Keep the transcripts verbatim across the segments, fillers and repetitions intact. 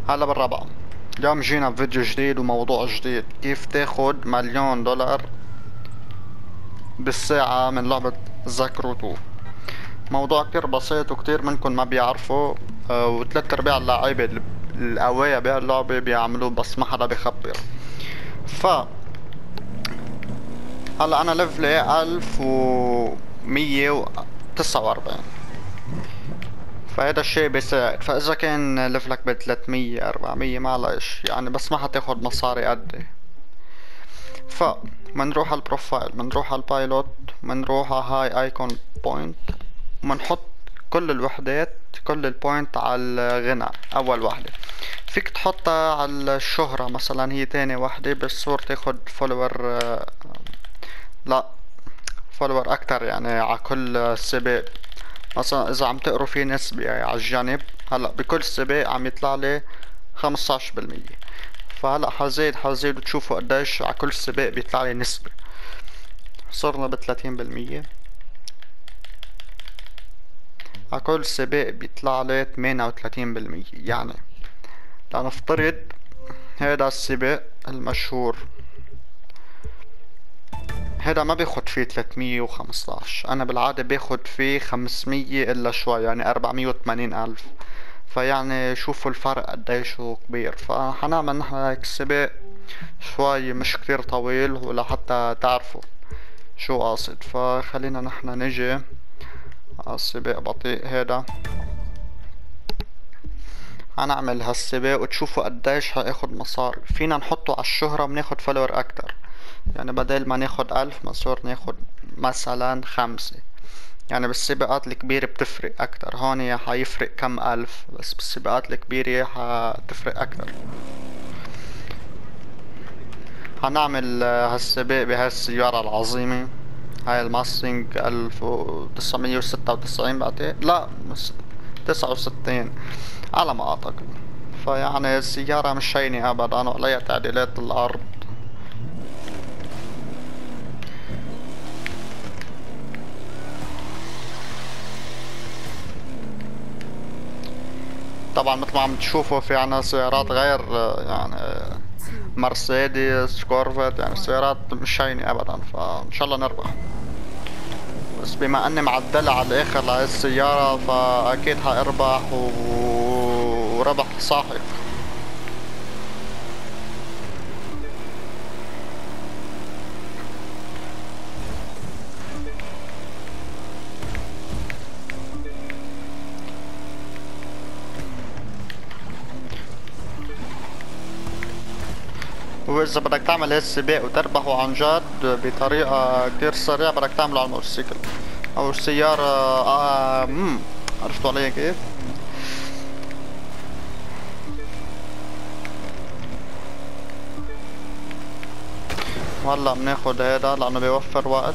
هلا بالرابعة. اليوم جينا بفيديو جديد وموضوع جديد، كيف تاخد مليون دولار بالساعة من لعبة زاكروتو. موضوع كتير بسيط وكتير منكم ما بيعرفوا. آه، وثلاث ارباع اللعيبة ال- القوية بهاللعبة بيعملوه بس ما حدا بيخبر. ف هلا انا ليفلي الف ومية وتسعة واربعين، فهذا الشيء بيساعد. فاذا كان ليفلك ب ثلاثمية اربعمية معلش يعني، بس ما حتاخد مصاري قدي. ف منروح على البروفايل، منروح على البايلوت، منروح على هاي ايكون بوينت، ومنحط كل الوحدات، كل البوينت على الغنى. اول وحدة فيك تحطها على الشهرة مثلا، هي تاني وحدة بالصور تاخد فولور. لا، فولور اكتر يعني على كل سباق. مثلا اذا عم تقروا في نسبة يعني على الجانب، هلا بكل سباق عم يطلع لي خمسطعش بالمية. فهلا حزيد حزيد وتشوفوا قديش على كل سباق بيطلع لي نسبة. صرنا بثلاثين بالمية على كل سباق بيطلع لي ثمانية وثلاثين بالمية. يعني لنفترض هذا السباق المشهور، هذا ما باخد فيه ثلاثمية وخمسطعش، انا بالعادة باخد فيه خمسمية الا شوي، يعني اربعمية وثمانين الف. فيعني شوفوا الفرق قديش هو كبير. فحنعمل نحن هيك سباق شوي مش كتير طويل، ولا حتى تعرفوا شو قاصد. فخلينا نحن نجي على السباق بطيء هذا، هنعمل هالسباق وتشوفوا قديش هاخد مصاري. فينا نحطه على الشهرة بناخد فولور اكتر، يعني بدل ما ناخد الف مصور ناخد مثلا خمسة. يعني بالسباقات الكبيرة بتفرق اكتر، هون حيفرق كم الف، بس بالسباقات الكبيرة حتفرق اكتر. هنعمل آه، هالسباق بهاي السيارة العظيمة، هاي الماستنج الف وتسعمية وستة وتسعين بعتقد، لا تسعة وستين على ما اعتقد. فيعني السيارة مش هينة ابدا، وعليها تعديلات الارض. طبعا مثل ما عم تشوفوا في عنا سيارات غير آه، يعني آه، مرسيدس كورفت، يعني سيارات مش هينة ابدا. فان شاء الله نربح، بس بما اني معدلة على الاخر لهي السيارة فاكيد حاربح و... وربح صاحب. واذا بدك تعمل هالسباق وتربحوا عن جد بطريقة كتير سريعة، بدك تعمله على الموتوسيكل او السيارة. آه مم. عرفتوا علي كيف؟ وهلا بناخد هيدا لانه بيوفر وقت.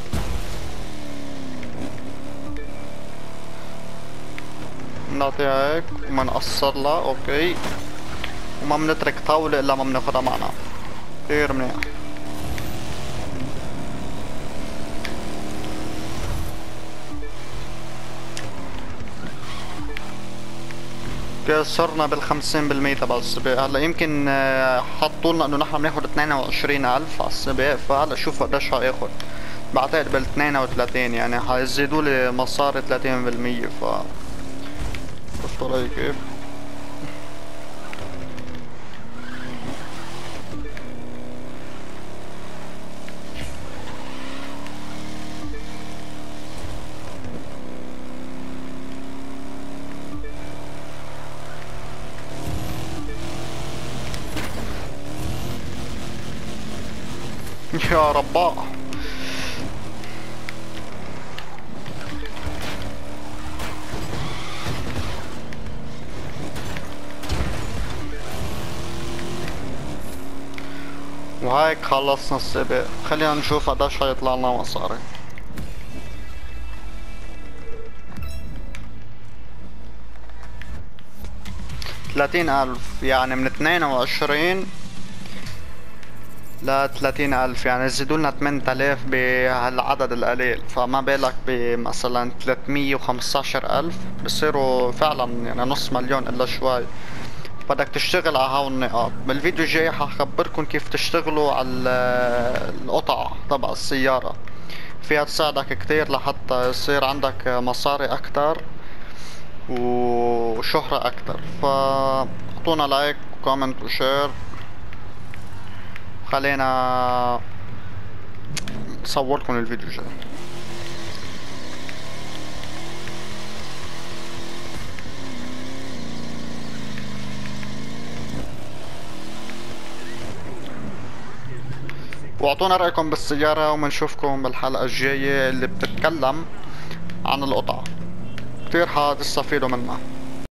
بنعطيها هيك وما نقصر لها، اوكي. وما بنترك طاولة الا ما بناخدها معنا. كتير منيح. كده صرنا بالخمسين بالمية تبع السباق. هلا يمكن آه، حطولنا انه نحن بناخد اثنين وعشرين الف على السباق، فهلا شوف قديش هاخد. بعتقد بال اثنين وثلاثين، يعني حيزيدوا لي مصاري ثلاثين بالمية. ف شفت علي كيف؟ يا رباه. وهيك خلصنا السباق. خلينا نشوف قديش هيطلع لنا مصاري. ثلاثين الف، يعني من اثنين وعشرين ل ثلاثين الف، يعني يزيدولنا ثمانية آلاف بهالعدد القليل. فما بالك بمثلا ثلاثمية وخمسطعش الف، بصيروا فعلا يعني نص مليون الا شوي. بدك تشتغل على هاي النقاط. بالفيديو الجاي حخبركم كيف تشتغلوا على ال- القطع تبع السيارة. فيها تساعدك كتير لحتى يصير عندك مصاري اكتر وشهرة اكتر. فاعطونا لايك وكومنت وشير، خلينا نصور لكم الفيديو الجاي. واعطونا رأيكم بالسيارة، وبنشوفكم بالحلقة الجاية اللي بتتكلم عن القطع، كتير حتستفيدوا منها.